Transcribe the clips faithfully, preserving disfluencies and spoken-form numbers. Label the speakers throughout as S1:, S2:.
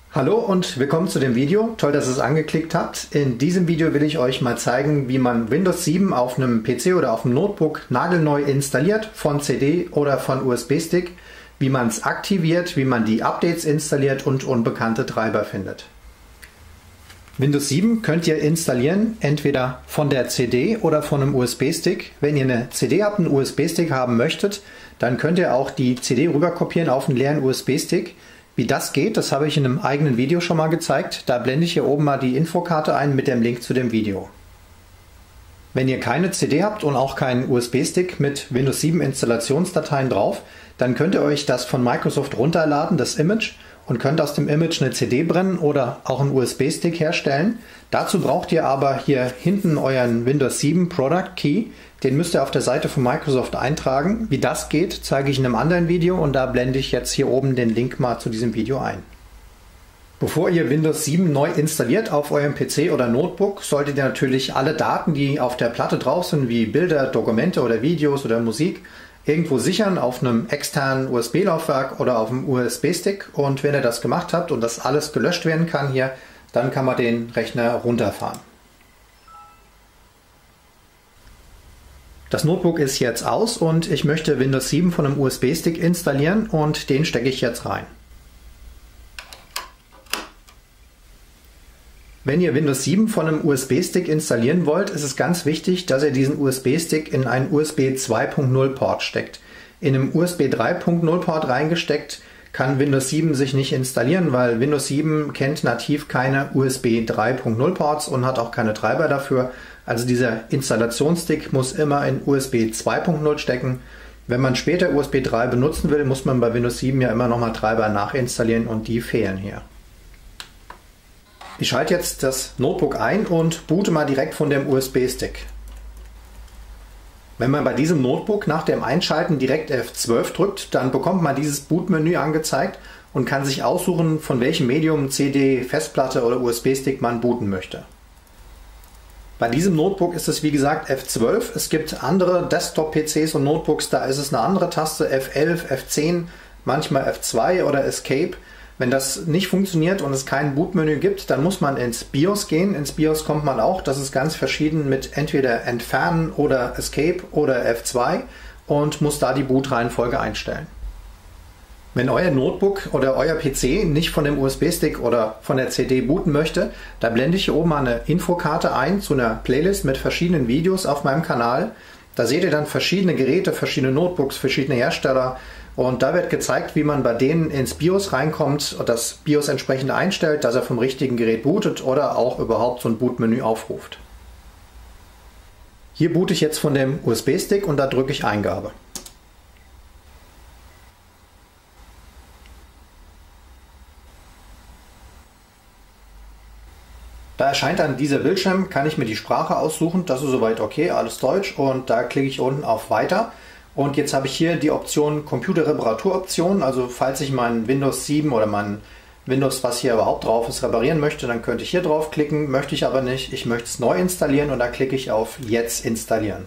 S1: Hallo und willkommen zu dem Video. Toll, dass ihr es angeklickt habt. In diesem Video will ich euch mal zeigen, wie man Windows sieben auf einem P C oder auf einem Notebook nagelneu installiert, von C D oder von U S B-Stick, wie man es aktiviert, wie man die Updates installiert und unbekannte Treiber findet. Windows sieben könnt ihr installieren, entweder von der C D oder von einem U S B-Stick. Wenn ihr eine C D habt, einen U S B-Stick haben möchtet, dann könnt ihr auch die C D rüber kopieren auf einen leeren U S B-Stick. Wie das geht, das habe ich in einem eigenen Video schon mal gezeigt. Da blende ich hier oben mal die Infokarte ein mit dem Link zu dem Video. Wenn ihr keine C D habt und auch keinen U S B-Stick mit Windows sieben Installationsdateien drauf, dann könnt ihr euch das von Microsoft runterladen, das Image, und könnt aus dem Image eine C D brennen oder auch einen U S B-Stick herstellen. Dazu braucht ihr aber hier hinten euren Windows sieben Product Key. Den müsst ihr auf der Seite von Microsoft eintragen. Wie das geht, zeige ich in einem anderen Video und da blende ich jetzt hier oben den Link mal zu diesem Video ein. Bevor ihr Windows sieben neu installiert auf eurem P C oder Notebook, solltet ihr natürlich alle Daten, die auf der Platte drauf sind, wie Bilder, Dokumente oder Videos oder Musik, irgendwo sichern auf einem externen U S B-Laufwerk oder auf einem U S B-Stick. Und wenn ihr das gemacht habt und das alles gelöscht werden kann hier, dann kann man den Rechner runterfahren. Das Notebook ist jetzt aus und ich möchte Windows sieben von einem U S B-Stick installieren und den stecke ich jetzt rein. Wenn ihr Windows sieben von einem U S B-Stick installieren wollt, ist es ganz wichtig, dass ihr diesen U S B-Stick in einen U S B zwei Punkt null Port steckt. In einem U S B drei Punkt null Port reingesteckt kann Windows sieben sich nicht installieren, weil Windows sieben kennt nativ keine U S B drei Punkt null Ports und hat auch keine Treiber dafür. Also dieser Installationsstick muss immer in U S B zwei Punkt null stecken. Wenn man später U S B drei benutzen will, muss man bei Windows sieben ja immer nochmal Treiber nachinstallieren und die fehlen hier. Ich schalte jetzt das Notebook ein und boote mal direkt von dem U S B-Stick. Wenn man bei diesem Notebook nach dem Einschalten direkt F zwölf drückt, dann bekommt man dieses Bootmenü angezeigt und kann sich aussuchen, von welchem Medium, C D, Festplatte oder U S B-Stick man booten möchte. Bei diesem Notebook ist es wie gesagt F zwölf. Es gibt andere Desktop-P Cs und Notebooks, da ist es eine andere Taste, F elf, F zehn, manchmal F zwei oder Escape. Wenn das nicht funktioniert und es kein Bootmenü gibt, dann muss man ins BIOS gehen. Ins BIOS kommt man auch, das ist ganz verschieden mit entweder Entfernen oder Escape oder F zwei und muss da die Bootreihenfolge einstellen. Wenn euer Notebook oder euer P C nicht von dem U S B-Stick oder von der C D booten möchte, da blende ich hier oben mal eine Infokarte ein zu einer Playlist mit verschiedenen Videos auf meinem Kanal. Da seht ihr dann verschiedene Geräte, verschiedene Notebooks, verschiedene Hersteller und da wird gezeigt, wie man bei denen ins BIOS reinkommt und das BIOS entsprechend einstellt, dass er vom richtigen Gerät bootet oder auch überhaupt so ein Bootmenü aufruft. Hier boote ich jetzt von dem U S B-Stick und da drücke ich Eingabe. Da erscheint dann dieser Bildschirm, kann ich mir die Sprache aussuchen, das ist soweit okay, alles Deutsch und da klicke ich unten auf Weiter und jetzt habe ich hier die Option Computerreparatur-Option, also falls ich mein Windows sieben oder mein Windows, was hier überhaupt drauf ist, reparieren möchte, dann könnte ich hier drauf klicken, möchte ich aber nicht, ich möchte es neu installieren und da klicke ich auf Jetzt installieren.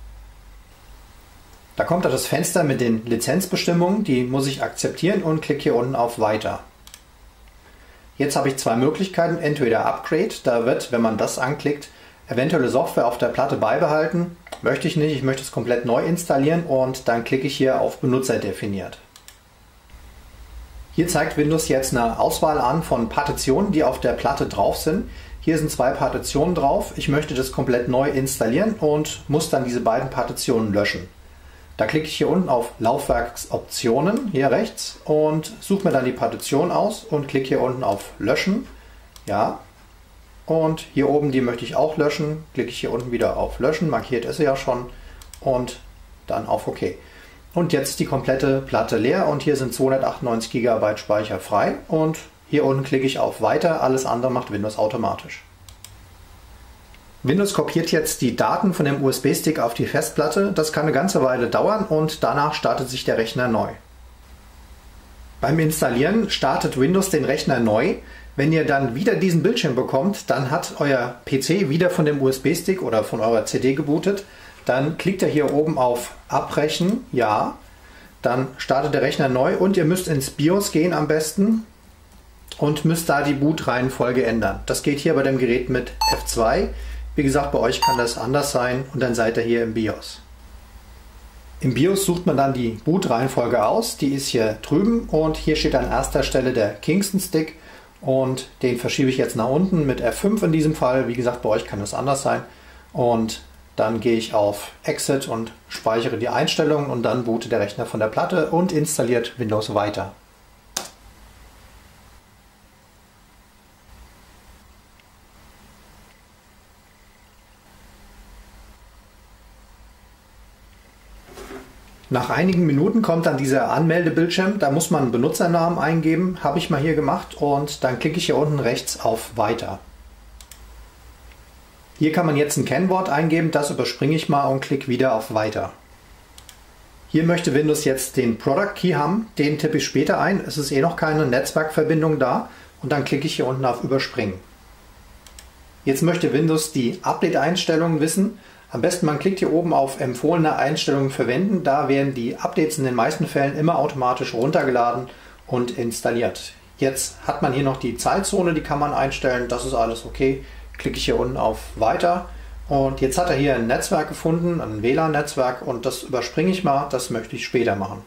S1: Da kommt da das Fenster mit den Lizenzbestimmungen, die muss ich akzeptieren und klicke hier unten auf Weiter. Jetzt habe ich zwei Möglichkeiten, entweder Upgrade, da wird, wenn man das anklickt, eventuelle Software auf der Platte beibehalten. Möchte ich nicht, ich möchte es komplett neu installieren und dann klicke ich hier auf Benutzer definiert. Hier zeigt Windows jetzt eine Auswahl an von Partitionen, die auf der Platte drauf sind. Hier sind zwei Partitionen drauf. Ich möchte das komplett neu installieren und muss dann diese beiden Partitionen löschen. Da klicke ich hier unten auf Laufwerksoptionen, hier rechts, und suche mir dann die Partition aus und klicke hier unten auf Löschen. Ja. Und hier oben die möchte ich auch löschen. Klicke ich hier unten wieder auf Löschen, markiert ist sie ja schon, und dann auf OK. Und jetzt ist die komplette Platte leer und hier sind zweihundertachtundneunzig Gigabyte Speicher frei und hier unten klicke ich auf Weiter, alles andere macht Windows automatisch. Windows kopiert jetzt die Daten von dem U S B-Stick auf die Festplatte. Das kann eine ganze Weile dauern und danach startet sich der Rechner neu. Beim Installieren startet Windows den Rechner neu. Wenn ihr dann wieder diesen Bildschirm bekommt, dann hat euer P C wieder von dem U S B-Stick oder von eurer C D gebootet. Dann klickt ihr hier oben auf Abbrechen, ja. Dann startet der Rechner neu und ihr müsst ins BIOS gehen am besten. und müsst da die Bootreihenfolge ändern. Das geht hier bei dem Gerät mit F zwei. Wie gesagt, bei euch kann das anders sein und dann seid ihr hier im BIOS. Im BIOS sucht man dann die Bootreihenfolge aus, die ist hier drüben und hier steht an erster Stelle der Kingston Stick und den verschiebe ich jetzt nach unten mit F fünf in diesem Fall. Wie gesagt, bei euch kann das anders sein und dann gehe ich auf Exit und speichere die Einstellungen und dann bootet der Rechner von der Platte und installiert Windows weiter. Nach einigen Minuten kommt dann dieser Anmeldebildschirm, da muss man einen Benutzernamen eingeben, habe ich mal hier gemacht und dann klicke ich hier unten rechts auf Weiter. Hier kann man jetzt ein Kennwort eingeben, das überspringe ich mal und klicke wieder auf Weiter. Hier möchte Windows jetzt den Product Key haben, den tippe ich später ein, es ist eh noch keine Netzwerkverbindung da und dann klicke ich hier unten auf Überspringen. Jetzt möchte Windows die Update-Einstellungen wissen. Am besten man klickt hier oben auf empfohlene Einstellungen verwenden, da werden die Updates in den meisten Fällen immer automatisch runtergeladen und installiert. Jetzt hat man hier noch die Zeitzone, die kann man einstellen, das ist alles okay. Klicke ich hier unten auf Weiter und jetzt hat er hier ein Netzwerk gefunden, ein W L A N-Netzwerk und das überspringe ich mal, das möchte ich später machen.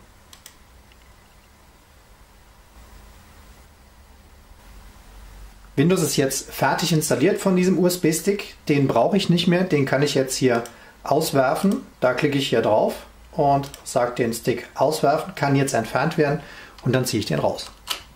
S1: Windows ist jetzt fertig installiert von diesem U S B-Stick, den brauche ich nicht mehr, den kann ich jetzt hier auswerfen. Da klicke ich hier drauf und sage den Stick auswerfen, kann jetzt entfernt werden und dann ziehe ich den raus.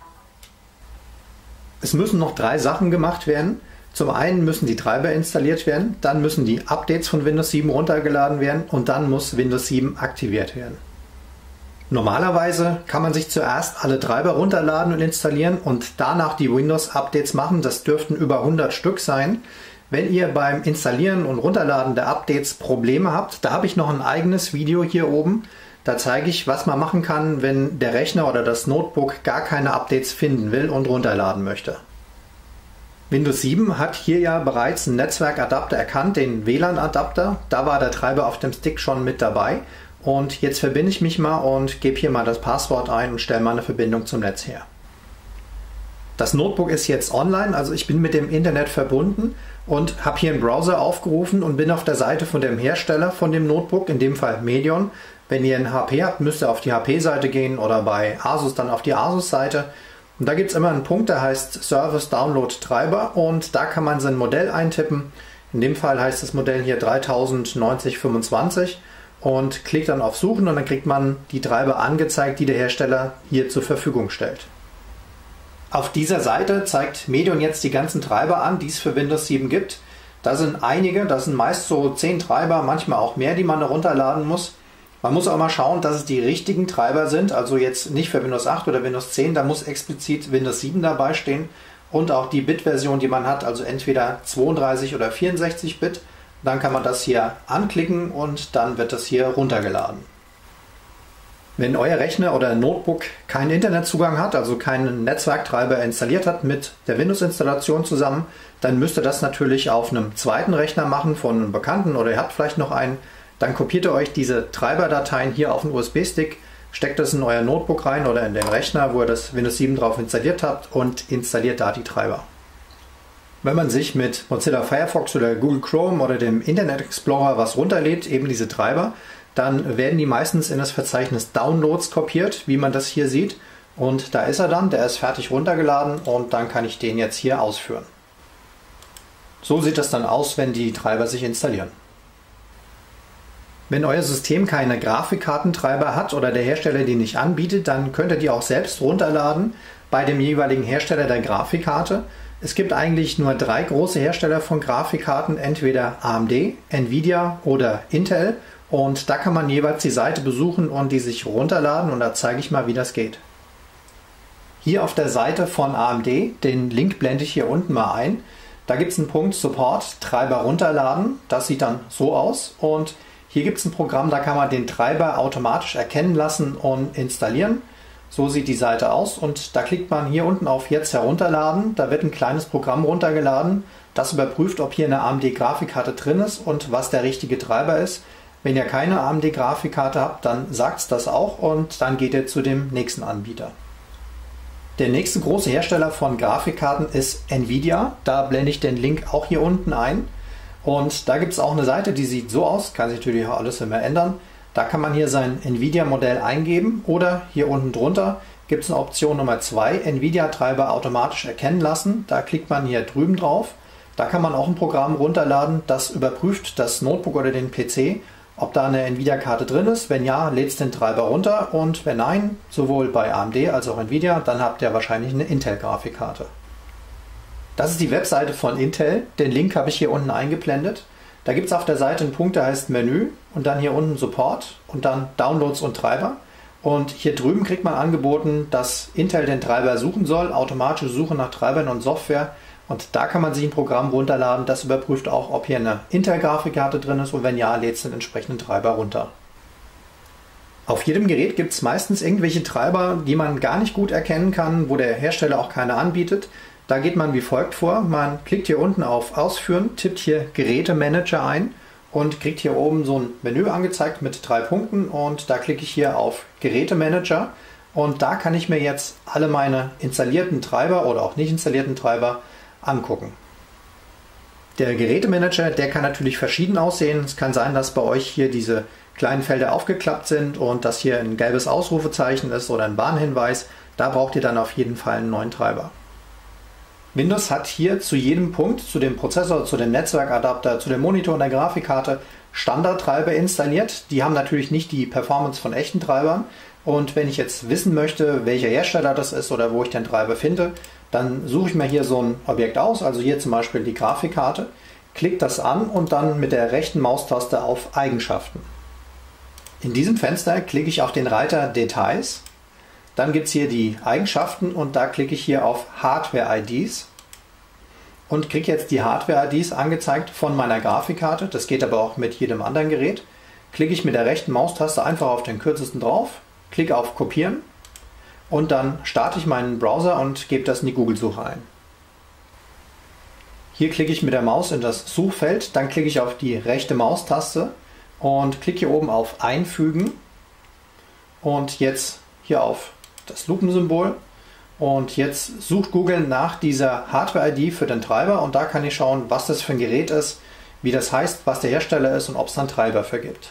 S1: Es müssen noch drei Sachen gemacht werden. Zum einen müssen die Treiber installiert werden, dann müssen die Updates von Windows sieben runtergeladen werden und dann muss Windows sieben aktiviert werden. Normalerweise kann man sich zuerst alle Treiber runterladen und installieren und danach die Windows-Updates machen. Das dürften über hundert Stück sein. Wenn ihr beim Installieren und Runterladen der Updates Probleme habt, da habe ich noch ein eigenes Video hier oben. Da zeige ich, was man machen kann, wenn der Rechner oder das Notebook gar keine Updates finden will und runterladen möchte. Windows sieben hat hier ja bereits einen Netzwerkadapter erkannt, den W L A N-Adapter. Da war der Treiber auf dem Stick schon mit dabei. Und jetzt verbinde ich mich mal und gebe hier mal das Passwort ein und stelle mal eine Verbindung zum Netz her. Das Notebook ist jetzt online, also ich bin mit dem Internet verbunden und habe hier einen Browser aufgerufen und bin auf der Seite von dem Hersteller von dem Notebook, in dem Fall Medion. Wenn ihr ein H P habt, müsst ihr auf die H P-Seite gehen oder bei Asus dann auf die Asus-Seite. Und da gibt es immer einen Punkt, der heißt Service Download Treiber und da kann man sein Modell eintippen. In dem Fall heißt das Modell hier dreitausend neunzig fünfundzwanzig. Und klickt dann auf Suchen und dann kriegt man die Treiber angezeigt, die der Hersteller hier zur Verfügung stellt. Auf dieser Seite zeigt Medion jetzt die ganzen Treiber an, die es für Windows sieben gibt. Da sind einige, das sind meist so zehn Treiber, manchmal auch mehr, die man herunterladen muss. Man muss auch mal schauen, dass es die richtigen Treiber sind, also jetzt nicht für Windows acht oder Windows zehn, da muss explizit Windows sieben dabei stehen und auch die Bit-Version, die man hat, also entweder zweiunddreißig oder vierundsechzig Bit. Dann kann man das hier anklicken und dann wird das hier runtergeladen. Wenn euer Rechner oder Notebook keinen Internetzugang hat, also keinen Netzwerktreiber installiert hat mit der Windows-Installation zusammen, dann müsst ihr das natürlich auf einem zweiten Rechner machen von einem Bekannten oder ihr habt vielleicht noch einen. Dann kopiert ihr euch diese Treiberdateien hier auf den U S B-Stick, steckt das in euer Notebook rein oder in den Rechner, wo ihr das Windows sieben drauf installiert habt und installiert da die Treiber. Wenn man sich mit Mozilla Firefox oder Google Chrome oder dem Internet Explorer was runterlädt, eben diese Treiber, dann werden die meistens in das Verzeichnis Downloads kopiert, wie man das hier sieht. Und da ist er dann, der ist fertig runtergeladen und dann kann ich den jetzt hier ausführen. So sieht das dann aus, wenn die Treiber sich installieren. Wenn euer System keine Grafikkartentreiber hat oder der Hersteller die nicht anbietet, dann könnt ihr die auch selbst runterladen bei dem jeweiligen Hersteller der Grafikkarte. Es gibt eigentlich nur drei große Hersteller von Grafikkarten, entweder A M D, Nvidia oder Intel. Und da kann man jeweils die Seite besuchen und die sich runterladen und da zeige ich mal, wie das geht. Hier auf der Seite von A M D, den Link blende ich hier unten mal ein, da gibt es einen Punkt Support, Treiber runterladen, das sieht dann so aus und hier gibt es ein Programm, da kann man den Treiber automatisch erkennen lassen und installieren. So sieht die Seite aus und da klickt man hier unten auf Jetzt herunterladen. Da wird ein kleines Programm runtergeladen, das überprüft, ob hier eine A M D-Grafikkarte drin ist und was der richtige Treiber ist. Wenn ihr keine A M D-Grafikkarte habt, dann sagt es das auch und dann geht ihr zu dem nächsten Anbieter. Der nächste große Hersteller von Grafikkarten ist Nvidia. Da blende ich den Link auch hier unten ein. Und da gibt es auch eine Seite, die sieht so aus, kann sich natürlich auch alles immer ändern. Da kann man hier sein Nvidia-Modell eingeben oder hier unten drunter gibt es eine Option Nummer zwei, Nvidia-Treiber automatisch erkennen lassen. Da klickt man hier drüben drauf. Da kann man auch ein Programm runterladen, das überprüft das Notebook oder den P C, ob da eine Nvidia-Karte drin ist. Wenn ja, lädt es den Treiber runter und wenn nein, sowohl bei A M D als auch Nvidia, dann habt ihr wahrscheinlich eine Intel-Grafikkarte. Das ist die Webseite von Intel. Den Link habe ich hier unten eingeblendet. Da gibt es auf der Seite einen Punkt, der heißt Menü und dann hier unten Support und dann Downloads und Treiber. Und hier drüben kriegt man angeboten, dass Intel den Treiber suchen soll, automatische Suche nach Treibern und Software. Und da kann man sich ein Programm runterladen, das überprüft auch, ob hier eine Intel-Grafikkarte drin ist und wenn ja, lädt es den entsprechenden Treiber runter. Auf jedem Gerät gibt es meistens irgendwelche Treiber, die man gar nicht gut erkennen kann, wo der Hersteller auch keine anbietet. Da geht man wie folgt vor. Man klickt hier unten auf Ausführen, tippt hier Gerätemanager ein und kriegt hier oben so ein Menü angezeigt mit drei Punkten und da klicke ich hier auf Gerätemanager und da kann ich mir jetzt alle meine installierten Treiber oder auch nicht installierten Treiber angucken. Der Gerätemanager, der kann natürlich verschieden aussehen. Es kann sein, dass bei euch hier diese kleinen Felder aufgeklappt sind und dass hier ein gelbes Ausrufezeichen ist oder ein Warnhinweis. Da braucht ihr dann auf jeden Fall einen neuen Treiber. Windows hat hier zu jedem Punkt, zu dem Prozessor, zu dem Netzwerkadapter, zu dem Monitor und der Grafikkarte Standardtreiber installiert. Die haben natürlich nicht die Performance von echten Treibern. Und wenn ich jetzt wissen möchte, welcher Hersteller das ist oder wo ich den Treiber finde, dann suche ich mir hier so ein Objekt aus, also hier zum Beispiel die Grafikkarte, klicke das an und dann mit der rechten Maustaste auf Eigenschaften. In diesem Fenster klicke ich auf den Reiter Details. Dann gibt es hier die Eigenschaften und da klicke ich hier auf Hardware-I Ds und kriege jetzt die Hardware-I Ds angezeigt von meiner Grafikkarte. Das geht aber auch mit jedem anderen Gerät. Klicke ich mit der rechten Maustaste einfach auf den kürzesten drauf, klicke auf Kopieren und dann starte ich meinen Browser und gebe das in die Google-Suche ein. Hier klicke ich mit der Maus in das Suchfeld, dann klicke ich auf die rechte Maustaste und klicke hier oben auf Einfügen und jetzt hier auf das Lupensymbol und jetzt sucht Google nach dieser Hardware-I D für den Treiber und da kann ich schauen, was das für ein Gerät ist, wie das heißt, was der Hersteller ist und ob es dann Treiber vergibt.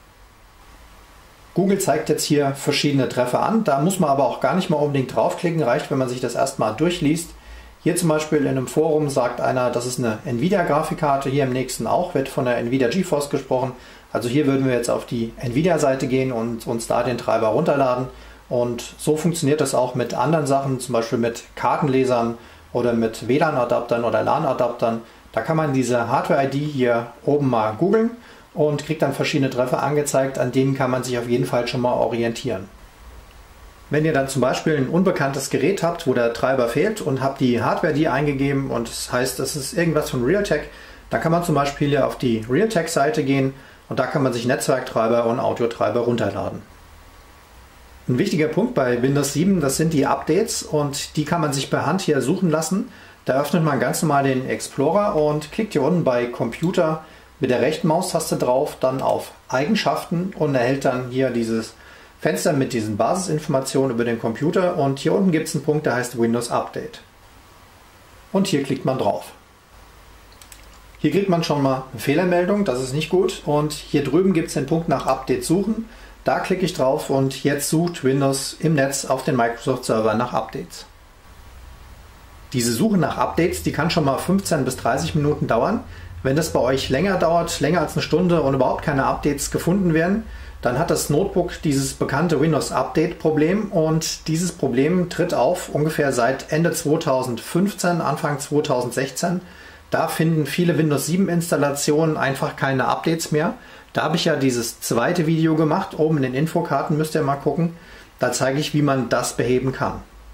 S1: Google zeigt jetzt hier verschiedene Treffer an, da muss man aber auch gar nicht mal unbedingt draufklicken, reicht, wenn man sich das erstmal durchliest. Hier zum Beispiel in einem Forum sagt einer, das ist eine Nvidia-Grafikkarte, hier im nächsten auch wird von der Nvidia GeForce gesprochen. Also hier würden wir jetzt auf die Nvidia-Seite gehen und uns da den Treiber runterladen. Und so funktioniert das auch mit anderen Sachen, zum Beispiel mit Kartenlesern oder mit W L A N-Adaptern oder LAN-Adaptern. Da kann man diese Hardware-I D hier oben mal googeln und kriegt dann verschiedene Treffer angezeigt, an denen kann man sich auf jeden Fall schon mal orientieren. Wenn ihr dann zum Beispiel ein unbekanntes Gerät habt, wo der Treiber fehlt und habt die Hardware-I D eingegeben und das heißt, das ist irgendwas von Realtek, dann kann man zum Beispiel hier auf die Realtek-Seite gehen und da kann man sich Netzwerktreiber und Audiotreiber runterladen. Ein wichtiger Punkt bei Windows sieben, das sind die Updates und die kann man sich per Hand hier suchen lassen. Da öffnet man ganz normal den Explorer und klickt hier unten bei Computer mit der rechten Maustaste drauf, dann auf Eigenschaften und erhält dann hier dieses Fenster mit diesen Basisinformationen über den Computer und hier unten gibt es einen Punkt, der heißt Windows Update. Und hier klickt man drauf. Hier kriegt man schon mal eine Fehlermeldung, das ist nicht gut und hier drüben gibt es den Punkt nach Update suchen. Da klicke ich drauf und jetzt sucht Windows im Netz auf den Microsoft-Server nach Updates. Diese Suche nach Updates, die kann schon mal fünfzehn bis dreißig Minuten dauern. Wenn das bei euch länger dauert, länger als eine Stunde und überhaupt keine Updates gefunden werden, dann hat das Notebook dieses bekannte Windows Update Problem und dieses Problem tritt auf ungefähr seit Ende zweitausendfünfzehn, Anfang zweitausendsechzehn. Da finden viele Windows sieben Installationen einfach keine Updates mehr. Da habe ich ja dieses zweite Video gemacht, oben in den Infokarten müsst ihr mal gucken. Da zeige ich, wie man das beheben kann.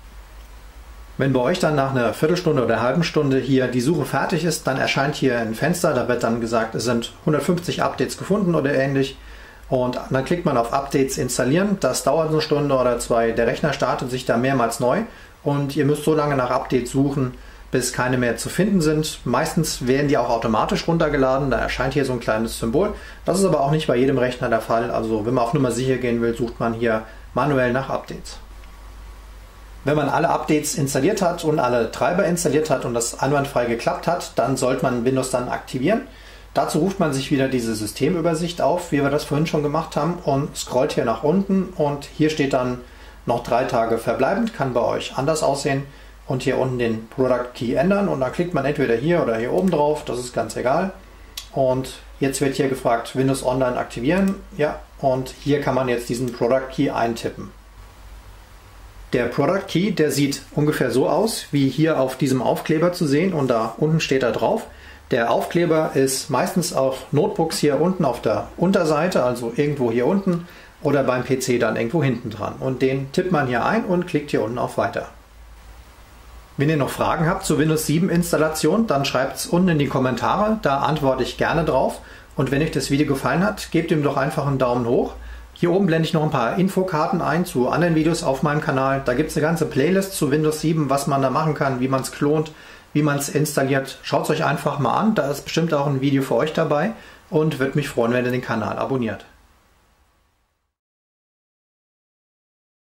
S1: Wenn bei euch dann nach einer Viertelstunde oder einer halben Stunde hier die Suche fertig ist, dann erscheint hier ein Fenster, da wird dann gesagt, es sind hundertfünfzig Updates gefunden oder ähnlich. Und dann klickt man auf Updates installieren, das dauert eine Stunde oder zwei, der Rechner startet sich da mehrmals neu und ihr müsst so lange nach Updates suchen, bis keine mehr zu finden sind. Meistens werden die auch automatisch runtergeladen, da erscheint hier so ein kleines Symbol. Das ist aber auch nicht bei jedem Rechner der Fall, also wenn man auf Nummer sicher gehen will, sucht man hier manuell nach Updates. Wenn man alle Updates installiert hat und alle Treiber installiert hat und das einwandfrei geklappt hat, dann sollte man Windows dann aktivieren. Dazu ruft man sich wieder diese Systemübersicht auf, wie wir das vorhin schon gemacht haben, und scrollt hier nach unten und hier steht dann noch drei Tage verbleibend, kann bei euch anders aussehen, und hier unten den Product Key ändern und dann klickt man entweder hier oder hier oben drauf, das ist ganz egal. Und jetzt wird hier gefragt, Windows Online aktivieren, ja, und hier kann man jetzt diesen Product Key eintippen. Der Product Key, der sieht ungefähr so aus, wie hier auf diesem Aufkleber zu sehen, und da unten steht er drauf. Der Aufkleber ist meistens auf Notebooks hier unten auf der Unterseite, also irgendwo hier unten, oder beim P C dann irgendwo hinten dran. Und den tippt man hier ein und klickt hier unten auf Weiter. Wenn ihr noch Fragen habt zur Windows sieben Installation, dann schreibt es unten in die Kommentare, da antworte ich gerne drauf. Und wenn euch das Video gefallen hat, gebt ihm doch einfach einen Daumen hoch. Hier oben blende ich noch ein paar Infokarten ein zu anderen Videos auf meinem Kanal. Da gibt es eine ganze Playlist zu Windows sieben, was man da machen kann, wie man es klont, wie man es installiert. Schaut es euch einfach mal an, da ist bestimmt auch ein Video für euch dabei und würde mich freuen, wenn ihr den Kanal abonniert.